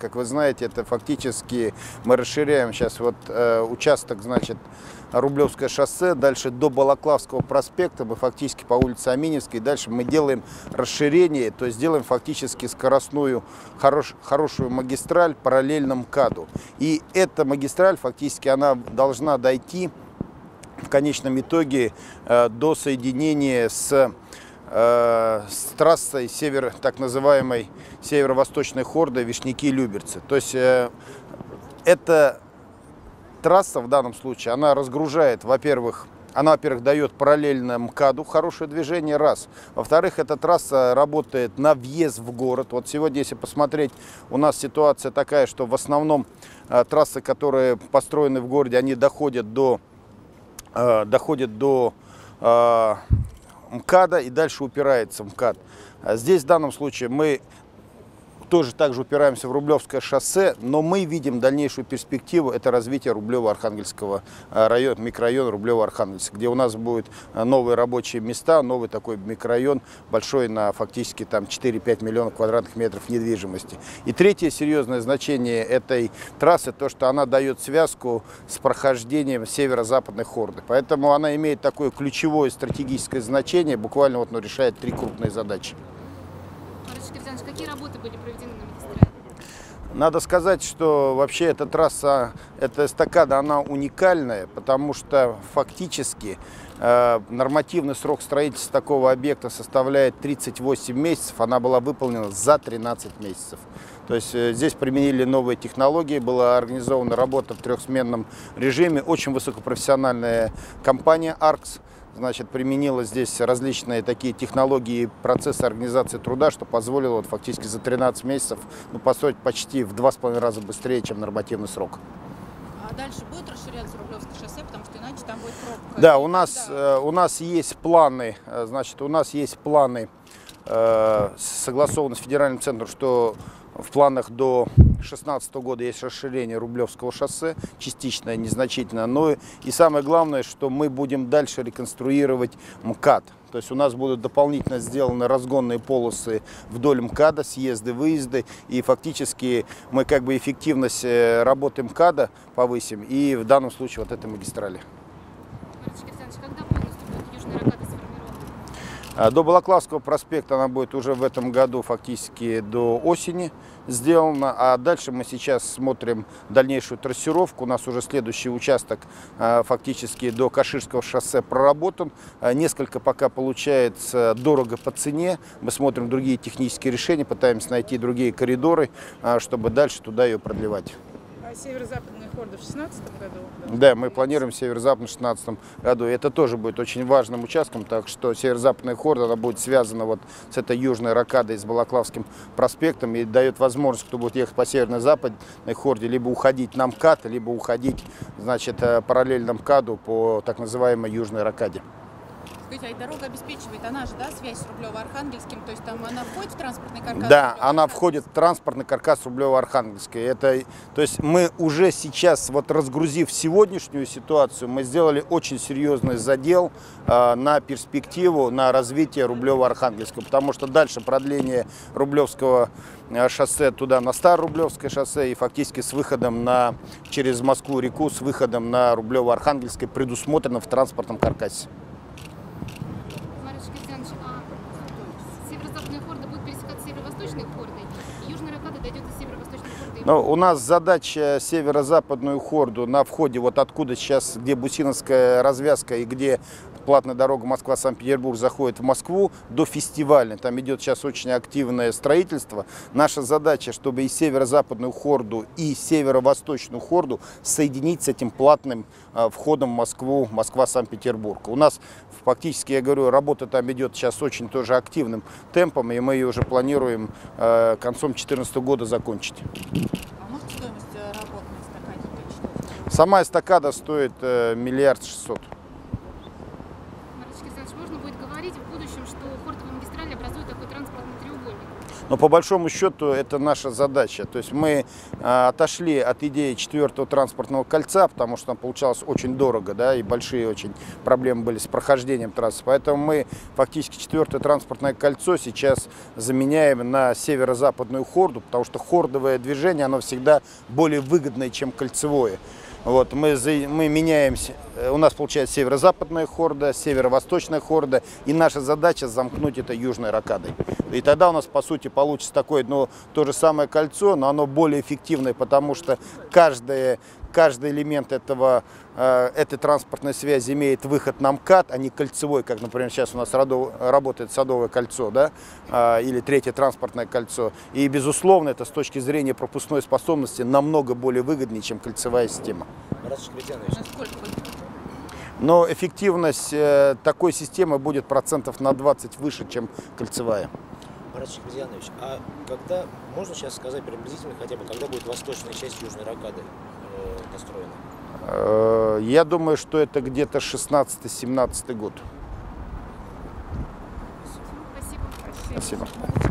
Как вы знаете, это фактически мы расширяем сейчас вот участок, значит, Рублевское шоссе, дальше до Балаклавского проспекта, мы фактически по улице Аминевской, дальше мы делаем расширение, то есть делаем фактически скоростную хорошую магистраль параллельно МКАДу. И эта магистраль фактически она должна дойти в конечном итоге до соединения с трассой так называемой северо-восточной хорды Вишняки-Люберцы. То есть эта трасса в данном случае, она разгружает, во-первых, дает параллельно МКАДу хорошее движение, раз. Во-вторых, эта трасса работает на въезд в город. Вот сегодня, если посмотреть, у нас ситуация такая, что в основном трассы, которые построены в городе, они доходят до МКАДа и дальше упирается в МКАД. Здесь в данном случае мы тоже также упираемся в Рублевское шоссе, но мы видим дальнейшую перспективу, это развитие Рублево-Архангельского района, микрорайона Рублево-Архангельск, где у нас будут новые рабочие места, новый такой микрорайон, большой на фактически там 4-5 миллионов квадратных метров недвижимости. И третье серьезное значение этой трассы, то, что она дает связку с прохождением северо-западной хорды. Поэтому она имеет такое ключевое стратегическое значение, буквально вот, решает 3 крупные задачи. Какие работы были проведены на магистрали? Надо сказать, что вообще эта трасса, эта эстакада, она уникальная, потому что фактически нормативный срок строительства такого объекта составляет 38 месяцев, она была выполнена за 13 месяцев. То есть здесь применили новые технологии, была организована работа в трехсменном режиме, очень высокопрофессиональная компания «Аркс». Значит, применила здесь различные такие технологии и процессы организации труда, что позволило вот фактически за 13 месяцев построить почти в 2,5 раза быстрее, чем нормативный срок. А дальше будет расширяться Рублевское шоссе, потому что иначе там будет пробка? Да, у нас есть планы, значит, согласованы с федеральным центром, что в планах до 2016 года есть расширение Рублевского шоссе, частичное, незначительное. Но и самое главное, что мы будем дальше реконструировать МКАД. То есть у нас будут дополнительно сделаны разгонные полосы вдоль МКАДа, съезды, выезды. И фактически мы как бы эффективность работы МКАДа повысим. И в данном случае вот этой магистрали. Когда полностью будет южная рокада сформирована? До Балаклавского проспекта она будет уже в этом году фактически до осени сделана. А дальше мы сейчас смотрим дальнейшую трассировку. У нас уже следующий участок фактически до Каширского шоссе проработан. Несколько пока получается дорого по цене. Мы смотрим другие технические решения, пытаемся найти другие коридоры, чтобы дальше туда ее продлевать. Северо-западная хорда в 2016 году? Да, мы планируем северо-западную в 2016 году. И это тоже будет очень важным участком, так что северо-западная хорда она будет связана вот с этой южной рокадой, с Балаклавским проспектом, и дает возможность, кто будет ехать по северо-западной хорде, либо уходить на МКАД, либо уходить, значит, параллельно МКАДу по так называемой южной рокаде. Скажите, а дорога обеспечивает, она же, да, связь с Рублево-Архангельским, то есть там она входит в транспортный каркас? Да, она входит в транспортный каркас Рублево-Архангельской. То есть мы уже сейчас, вот разгрузив сегодняшнюю ситуацию, мы сделали очень серьезный задел на перспективу, на развитие Рублево-Архангельского, потому что дальше продление Рублевского шоссе туда на Старорублевское шоссе и фактически с выходом через Москву-реку, с выходом на Рублево-Архангельское предусмотрено в транспортном каркасе. Северо-западная хорда будет пересекаться северо-восточной хордой, и южная рокада дойдет до северо-восточной хорды. Но у нас задача северо-западную хорду на входе, вот откуда сейчас, где Бусиновская развязка и где платная дорога Москва-Санкт-Петербург заходит в Москву, до фестивальной. Там идет сейчас очень активное строительство. Наша задача, чтобы и северо-западную хорду, и северо-восточную хорду соединить с этим платным входом в Москву, Москва-Санкт-Петербург. У нас фактически, я говорю, работа там идет сейчас очень тоже активным темпом, и мы ее уже планируем концом 2014 года закончить. А может стоимость работ на эстакаде? Сама эстакада стоит 1 600 000 000. Можно будет говорить в будущем, что хортовые магистрали образуют такой транспортный треугольник? Но по большому счету это наша задача. То есть мы отошли от идеи 4-го транспортного кольца, потому что там получалось очень дорого, да, и большие очень проблемы были с прохождением трассы. Поэтому мы фактически 4-е транспортное кольцо сейчас заменяем на северо-западную хорду, потому что хордовое движение, оно всегда более выгодное, чем кольцевое. Вот, мы меняемся, у нас получается северо-западная хорда, северо-восточная хорда, и наша задача замкнуть это южной рокадой. И тогда у нас, по сути, получится такое, ну, то же самое кольцо, но оно более эффективное, потому что каждый элемент этой транспортной связи имеет выход на МКАД, а не кольцевой, как, например, сейчас у нас работает Садовое кольцо, да, или 3-е транспортное кольцо. И, безусловно, это с точки зрения пропускной способности намного более выгоднее, чем кольцевая система. Но эффективность такой системы будет процентов на 20 выше, чем кольцевая. Марат Шахридянович, а когда, можно сейчас сказать приблизительно хотя бы, когда будет восточная часть южной рокады построена? Я думаю, что это где-то 16-17 год. Спасибо. Спасибо.